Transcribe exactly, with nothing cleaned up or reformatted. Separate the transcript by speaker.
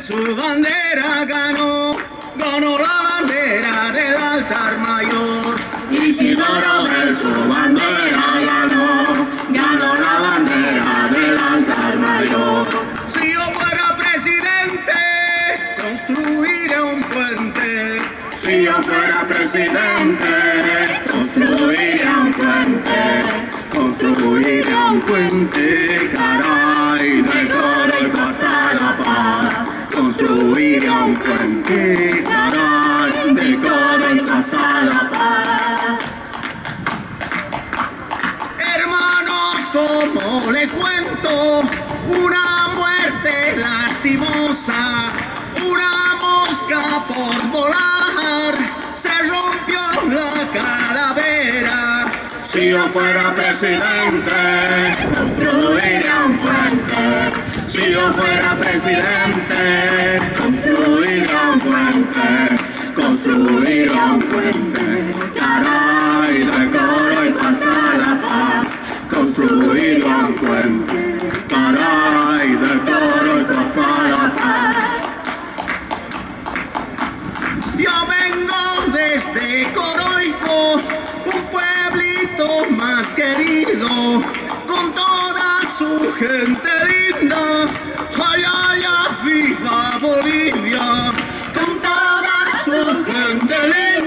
Speaker 1: su bandera ganó, ganó la bandera del altar mayor.
Speaker 2: Isidoro de su bandera ganó, ganó la bandera del altar mayor.
Speaker 1: Si yo fuera presidente, construiré un puente.
Speaker 2: Si yo fuera presidente, construiría un puente, construiría un puente, caray, de Coroico hasta La Paz. Construiría un puente, caray, de Coroico hasta La Paz.
Speaker 1: Hermanos, como les cuento, una muerte lastimosa, una mosca por volar, se rompió la calavera.
Speaker 2: Si yo fuera presidente, construiría un puente. Si yo fuera presidente, construiría un puente, construiría un puente, caray, de Coroico hasta La Paz. Construiría un puente, caray, de Coroico hasta La Paz.
Speaker 1: Yo vengo desde Coroico, un pueblito más querido, con toda su gente linda. Ay, ay, ay, viva Bolivia, con toda su gente linda.